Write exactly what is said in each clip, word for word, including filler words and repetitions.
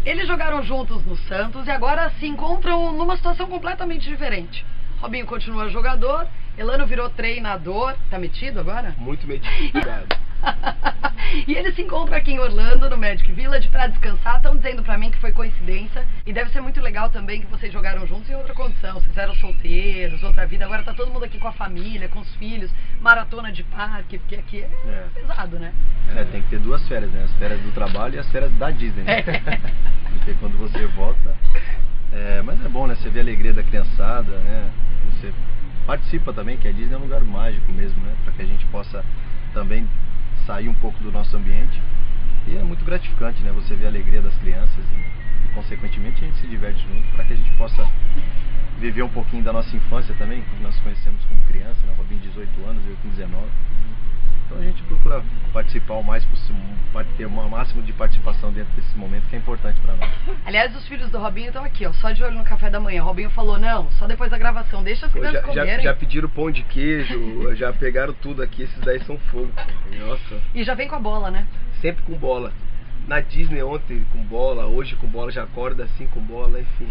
Eles jogaram juntos no Santos e agora se encontram numa situação completamente diferente. Robinho continua jogador, Elano virou treinador. Tá metido agora? Muito metido, cuidado. E eles se encontram aqui em Orlando, no Magic Village, pra descansar. Estão dizendo pra mim que foi coincidência. E deve ser muito legal também que vocês jogaram juntos em outra condição. Vocês eram solteiros, outra vida. Agora tá todo mundo aqui com a família, com os filhos. Maratona de parque, porque aqui é, é. pesado, né? É, tem que ter duas férias, né? As férias do trabalho e as férias da Disney, né? É. Porque quando você volta... É, mas é bom, né? Você vê a alegria da criançada, né? Você participa também, que a Disney é um lugar mágico mesmo, né? Pra que a gente possa também sair um pouco do nosso ambiente. E é muito gratificante, né? Você vê a alegria das crianças e, e consequentemente a gente se diverte junto, para que a gente possa viver um pouquinho da nossa infância também, que nós conhecemos como criança, né? O Robinho dezoito anos, eu com dezenove. Então a gente procura participar o mais possível, ter o máximo de participação dentro desse momento que é importante para nós. Aliás, os filhos do Robinho estão aqui, ó, só de olho no café da manhã. O Robinho falou, não, só depois da gravação, deixa as crianças já, comerem. Já, já pediram pão de queijo, já pegaram tudo aqui, esses daí são fogo. Nossa. E já vem com a bola, né? Sempre com bola. Na Disney ontem com bola, hoje com bola, já acorda assim com bola, enfim.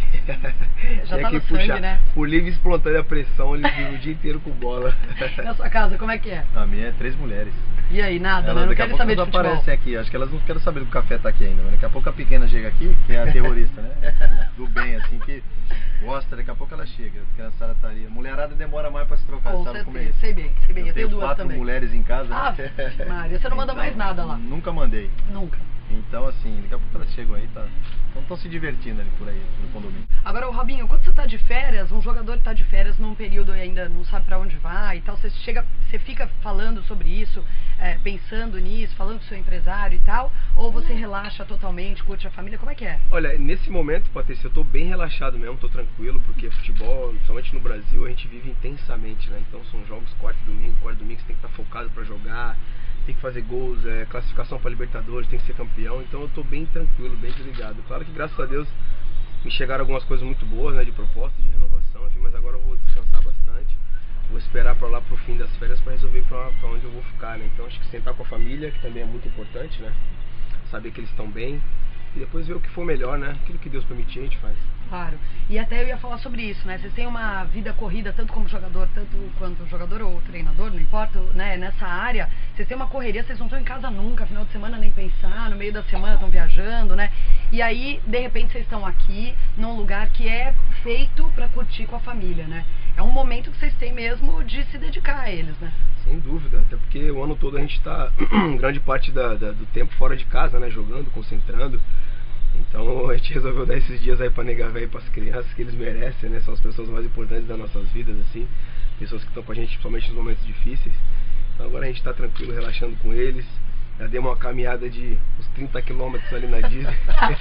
Já tem tá que no puxar. sangue, né? Por livre e espontânea pressão, eles vivem o dia inteiro com bola. Na sua casa, como é que é? A minha é três mulheres. E aí, nada, elas, né? Não daqui a querem pouco saber de elas futebol. aparecem aqui, acho que elas não querem saber do que o café tá aqui ainda, mas daqui a pouco a pequena chega aqui, que é a terrorista, né? Do, do bem, assim, que gosta, daqui a pouco ela chega, a criançada tá ali. A mulherada demora mais pra se trocar, Com sabe certeza. como é isso? Sei bem, sei bem, eu, eu tenho tenho duas quatro também. mulheres em casa. Ah, né? Maria, você não manda mais nada lá. Nunca mandei. Nunca. Então, assim, daqui a pouco elas chegam aí, tá? Então estão se divertindo ali por aí, no condomínio. Agora, o Robinho, quando você tá de férias, um jogador tá de férias num período e ainda não sabe pra onde vai e tal, você chega, você fica falando sobre isso, é, pensando nisso, falando com o seu empresário e tal, ou você relaxa totalmente, curte a família, como é que é? Olha, nesse momento, Patrícia, eu tô bem relaxado mesmo, tô tranquilo, porque futebol, principalmente no Brasil, a gente vive intensamente, né? Então são jogos quarto e domingo, quarto e domingo você tem que estar focado pra jogar, tem que fazer gols, é, classificação para Libertadores, tem que ser campeão, então eu tô bem tranquilo, bem desligado. Claro que graças a Deus me chegaram algumas coisas muito boas, né, de proposta, de renovação, enfim, mas agora eu vou descansar bastante, vou esperar para lá pro fim das férias para resolver para onde eu vou ficar, né, então acho que sentar com a família, que também é muito importante, né, saber que eles estão bem, e depois ver o que for melhor, né, aquilo que Deus permitir a gente faz. Claro, e até eu ia falar sobre isso, né, vocês têm uma vida corrida, tanto como jogador, tanto quanto jogador ou treinador, não importa, né, nessa área, vocês têm uma correria, vocês não estão em casa nunca, final de semana nem pensar, no meio da semana estão viajando, né, e aí, de repente, vocês estão aqui, num lugar que é feito para curtir com a família, né, é um momento que vocês têm mesmo de se dedicar a eles, né. Sem dúvida, até porque o ano todo a gente está, grande parte da, da, do tempo fora de casa, né, jogando, concentrando. Então a gente resolveu dar esses dias aí pra negar velho pras crianças, que eles merecem, né? São as pessoas mais importantes das nossas vidas, assim. Pessoas que estão com a gente, principalmente nos momentos difíceis. Então agora a gente tá tranquilo, relaxando com eles. Já demos uma caminhada de uns trinta quilômetros ali na Disney.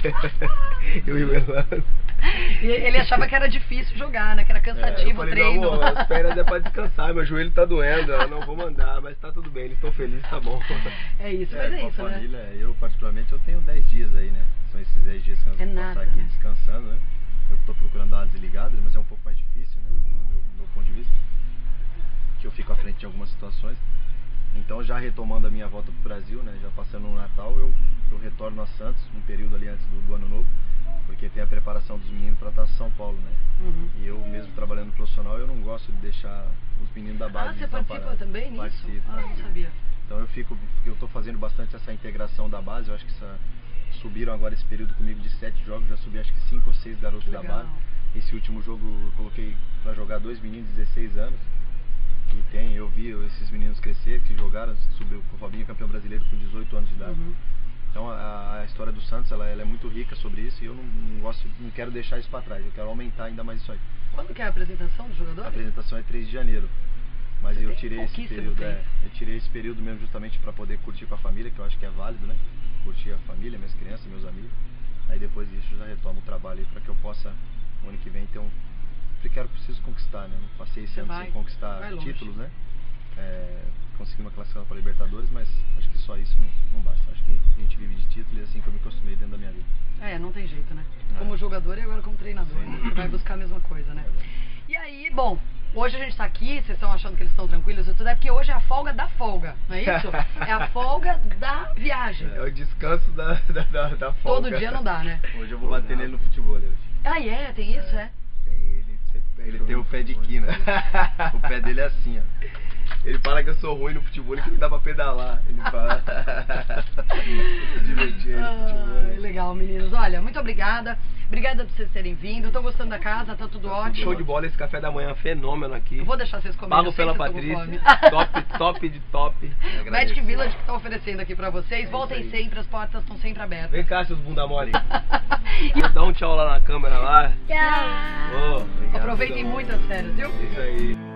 Eu e o Elano. E ele achava que era difícil jogar, né? Que era cansativo é, eu o falei, treino. Não, as pernas é pra descansar, meu joelho tá doendo, eu não vou mandar, mas tá tudo bem, eles estão felizes, tá bom. É isso, é, mas é com isso, a família, né? Eu particularmente, eu tenho dez dias aí, né? São esses dez dias que nós é vamos nada, passar aqui né? descansando, né? Eu tô procurando dar uma desligada, mas é um pouco mais difícil, né? Uhum. Do meu, do meu ponto de vista. Que eu fico à frente de algumas situações. Então, já retomando a minha volta pro Brasil, né? Já passando no Natal, eu, eu retorno a Santos, um período ali antes do, do Ano Novo. Porque tem a preparação dos meninos para estar em São Paulo, né? Uhum. E eu mesmo trabalhando no profissional, eu não gosto de deixar os meninos da base. Ah, você participa também nisso? Participo, ah, não sabia. Então eu fico, eu tô fazendo bastante essa integração da base, eu acho que essa, subiram agora esse período comigo de sete jogos, já subi acho que cinco ou seis garotos da base. Esse último jogo eu coloquei para jogar dois meninos de dezesseis anos. E tem, eu vi esses meninos crescer, que jogaram, subiu o Robinho campeão brasileiro com dezoito anos de idade. Uhum. Então a, a história do Santos ela, ela é muito rica sobre isso e eu não, não gosto, não quero deixar isso para trás, eu quero aumentar ainda mais isso aí. Quando que é a apresentação dos jogadores? A apresentação é três de janeiro, mas Você eu tirei esse período, é, eu tirei esse período mesmo justamente para poder curtir com a família, que eu acho que é válido, né? Curtir a família, minhas crianças, meus amigos. Aí depois disso eu já retomo o trabalho aí para que eu possa, no ano que vem, ter um... Porque quero, preciso conquistar, né? Não passei esse Você ano vai, sem conquistar vai títulos, né? É, consegui uma classificação para Libertadores, mas acho que só isso não, não basta. Acho que a gente vive de título e é assim que eu me acostumei dentro da minha vida. É, não tem jeito, né? É. Como jogador e agora como treinador. Sim. Você vai buscar a mesma coisa, né? É, e aí, bom, Hoje a gente tá aqui, vocês estão achando que eles estão tranquilos e tudo, é porque hoje é a folga da folga, não é isso? É a folga da viagem. É o descanso da, da, da, da folga. Todo dia não dá, né? Hoje eu vou bater nele no futebol hoje. Ah, é? Tem isso, é? Tem ele, sempre Ele tem o pé de quina. O pé dele é assim, ó. Ele fala que eu sou ruim no futebol e que não dá pra pedalar. Ele fala. Muito divertido ele no futebol. Ah, legal, meninos. Olha, muito obrigada. Obrigada por vocês terem vindo. Estão gostando da casa, tá tudo ótimo. Show de bola esse café da manhã, fenômeno aqui. Eu vou deixar vocês comerem. Pago pela Patrícia. Top, top de top. Magic Village que tá oferecendo aqui pra vocês. É Voltem sempre, as portas estão sempre abertas. Vem cá, seus bunda mole. Dá um tchau lá na câmera lá. Tchau. Oh, obrigado, Aproveitem muito as férias, viu? Isso aí.